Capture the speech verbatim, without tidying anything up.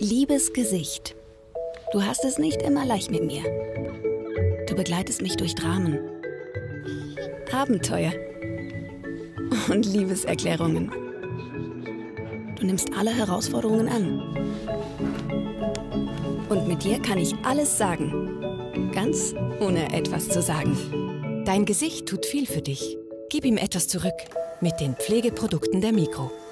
Liebes Gesicht, du hast es nicht immer leicht mit mir. Du begleitest mich durch Dramen, Abenteuer und Liebeserklärungen. Du nimmst alle Herausforderungen an. Und mit dir kann ich alles sagen, ganz ohne etwas zu sagen. Dein Gesicht tut viel für dich. Gib ihm etwas zurück mit den Pflegeprodukten der Migros.